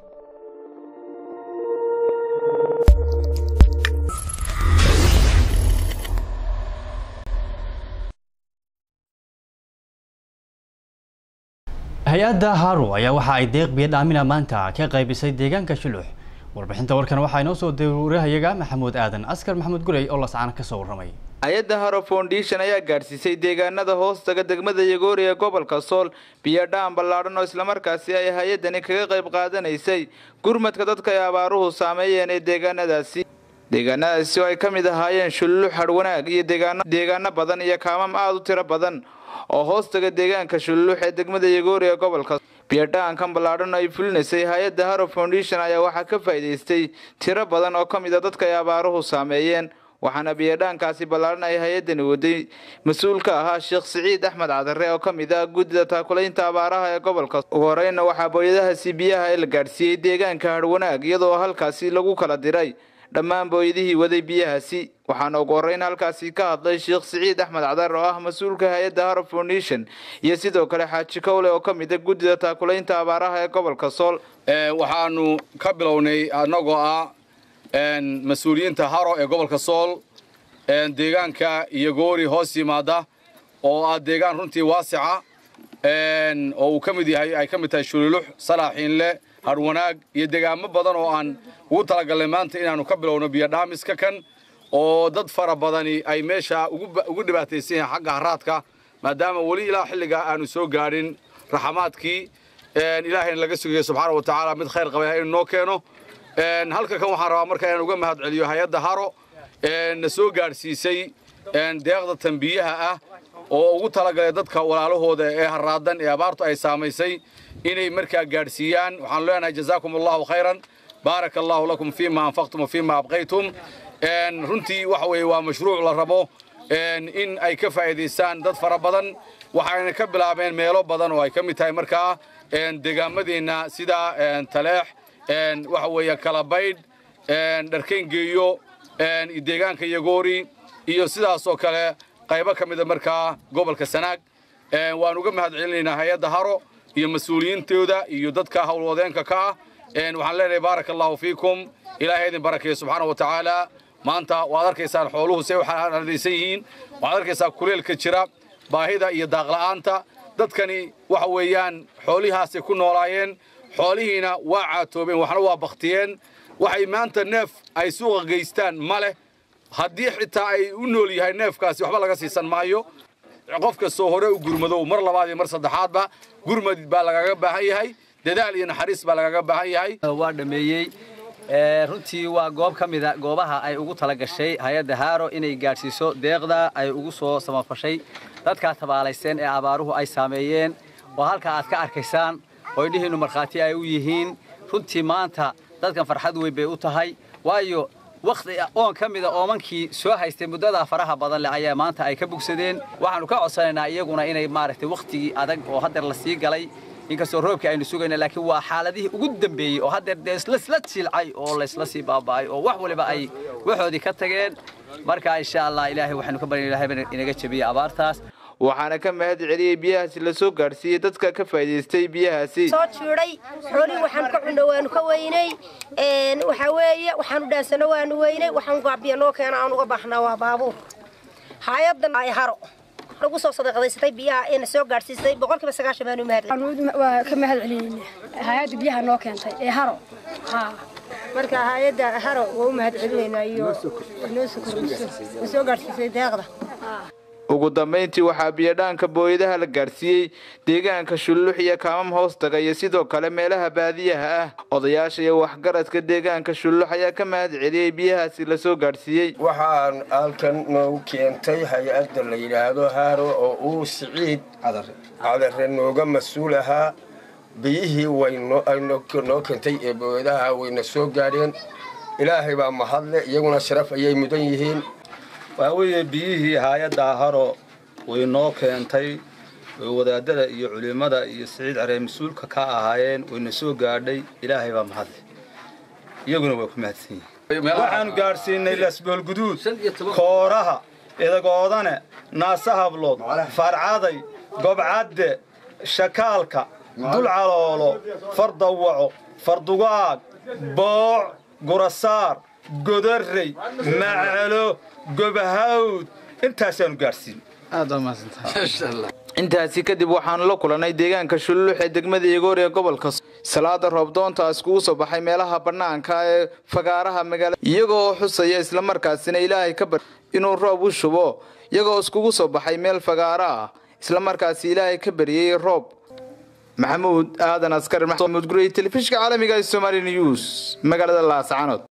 hay-adda Haro ayaa waxa ay deeq biyo dhaamin maanta ka qaybisay deegaanka Shuluux. Warbixinta warkan waxa ay noo soo diyaariyaha Maxamuud Aadan Askar Maxamuud Gurey oo la sacaan ka soo warramay. hay-adda Haro Foundation ayaa gaarsiisay deegaanada hoostaga degmada Yagoori ee gobolka Sool biyo dhaam ballaaran oo isla markaasi ay hay-addani kaga qayb qaadanaysay gurmadka dadka ay abaaruhu saameeyeen ee deegaanadaasi. deegaanadaasi oo ay ka mid ahaayeen Shuluux, Harwanaag iyo deegaano badan iyo kaamam aad u tiro badan oo hoostaga deegaanka Shuluux ee degmada Yagoori ee gobolka biyadhaankan ballaaran ay fulinaysay hay-adda Haro Foundation ayaa waxa ka faa'iideystay tiro badan oo kamid ah dadka ay abaaruhu saameeyeen waxaana biyadhaankaasi ballaaran ay hay-addani waday mas'uulka ahaa Sheekh Siciid Axmed Cadare oo kamid ah guddida taakulaynta abaaraha ee gobolka. ugu horeyna waxaa booyadaha biyaha la gaarsiiyay deegaanka Harwanaag iyadoo halkaasi lagu kala diray dhammaan booyadihii waday biyahaasi. waxaana ugu horeyn halkaasi ka hadlay Sheekh Siciid Axmed Cadare oo ah mas'uulka hay-adda Haro Foundation iyo sidoo kale Xaaji Kowle oo kamid ah guddida taakulaynta abaaraha ee gobolka Sool. waxaanu ka bilownay anagoo ah mas'uuliyiinta Haro ee gobolka Sool deegaanka Yagoori hoos yimaada oo ah deegaan runtii waasica oo uu kamid yahay ay kamid tahay Shuluux, Salaaxiinle, Harwanaag iyo deegaamo badan oo aan ugu talagalnay maanta inaanu ka bilowno biyo dhaamiska kan oo dad fara badani ay meesha ugu dhibaataysan yihiin xagga haraadka maadaama wali ilaa xilliga aanu soo gaarin raxmaadkii ilaahayna laga sugayo subxaanahu wa tacaala mid khayr qaba inuu noo keeno. halka kan waxaan rabaa marka inaan uga mahad celiyo hay-adda Haro na soo gaarsiisay deeqda tanbiyaha ah oo ugu talagalay dadka walaalahooda ee haraadan ee abaartu ay saamaysay inay markaa gaarsiiyaan. waxaan leenahay jazaakumullahu khayran baarakallahu lakum fiima anfaqtum wa fiima abqaytum. runtii waxa weeye waa mashruuc la rabo in ay ka faa'iideystaan dad fara badan waxayna ka bilaabeen meelo badan oo ay ka mid tahay markaa deegaamadeenna sida Taleex waxa weeye Kalabaydh Dharkeyn Geeyo deegaanka Yagoori iyo sidaas oo kale qaybo ka mid ah markaa gobolka Sanaag. waan uga mahad celinaynaa hay-adda Haro iyo mas'uuliyiintooda iyo dadka hawlwadeenka ka ah. waxaan leenahay baarakallahu fiikum ilaahay idin barakeeyo subxaanahu wa tacaala. maanta waad arkaysaan xooluhu say waxa aanadaysan yihiin waad arkaysaa kuleelka jira baahida iyo daaq la'aanta dadkani waxa weeyaan xoolihaas ku noolaayeen xoolihiina waa caatoobeen waxna waa baktiyeen waxay maanta neef ay suuqa geystaan male haddii xitaa ay u nool yahay neefkaasi waxba laga siisan maayo. qofka soo hore u gurmado mar labaad iyo mar saddexaadba gurmad baa lagaga baahan yahay dadaal iyo naxariis baa lagaga baahan yahay. waa dhameeyay runtii waa goob ka mid ah goobaha ay ugu tala gashay hay-adda Haro inay gaarsiiso deeqda ay ugu soo samafashay dadka tabaalaysan ee abaaruhu ay saameeyeen oo halka aad ka arkaysaan oo idhihiinu markhaati ay u yihiin. runtii maanta dadkan farxad weyn bay u tahay waayo waqti oon ka mid ah oomankii soo haystay muddada faraha badan leh ayaa maanta ay ka bogsadeen. waxaanu ka codsanaynaa iyaguna inay maaragtay waqtigii adag oo hadda la sii galay inkastoo roobkii aynu sugayna laakiin waa xaaladihii ugu dambeeyay oo hadda isla silcay oo la isla sii baaba'ay oo wax waliba ay waxoodii ka tageen. marka insha Allah ilaahay waxaanu ka baryaynaa ilaahay inaga jabiyo abaartaas. waxaana ka mahad celiyay biyahaasi la soo gaarsiiyay dadka ka faa'iideystay biyahaasi. soo jiiray xooli waxaan ka cunno waanu ka weynay waxa weeye waxaan u dhaansano waanu weynay waxaan gaabiyo noo keena aan uga baahnaa waa baabuur. hay-addan ay Haro lagu soo sadaqadaystay biyaha ee soo gaarsiisay 90% baanu mahad waa ka mahad celinayna hay-adda biyaha noo keentay ee Haro. marka hay-adda Haro waa u mahad celinayna iyo noo soo gaarsiisay deeqda. ugu dambeyntii waxaa biyadhaanka booyadaha la gaarsiiyay deegaanka Shuluux iyo kaamam hoostaga iyo sidoo kale meelaha baadiyaha ah. odayaasha iyo waxgaradka deegaanka Shuluux ayaa ka mahad celiyay biyahaasi la soo gaarsiiyay. waxaan halkan noogu keentay hay-adda la yiraahdo Haro oo uu Siciid Cadare nooga mas'uul ahaa biyihii noo keentay ee booyadaha wayna soo gaareen. ilaahay baa mahadle iyaguna sharaf ayay mudan yihiin. وهي بيه هايدا هارو وينو كنتي wadaadada iyo culimada iyo Siciid Cadare mas'uulka ka ahaayeen oo soo gaadhay ilaahay baa mahad iyaguna way ku mahadsan yihiin. waxaan gaarsiinay lasbool guduud kooraha edagoodane naasahablood farcaday gobcadde shakaalka dul caloolo fardawaco fardugaag booc gurasaar godarrey macalo gobahawd intaasaan gaarsiin intaasi kadib waxaan la kulanay deegaanka Shuluux ee degmada Yagoor ee gobolka salaada roobdoonta iskugu soo baxay meelaha banaanka ee fagaaraha magaalada iyagoo xusaya isla markaasina Ilaahay ka bar inuu roob u shubo iyagoo iskugu soo baxay meel fagaara ah isla markaas Ilaahay ka bariyay roob Maxamuud Aadan Askar Maxamuud Gurey telefishinka caalamiga ee Somali News magaalada Laascaanood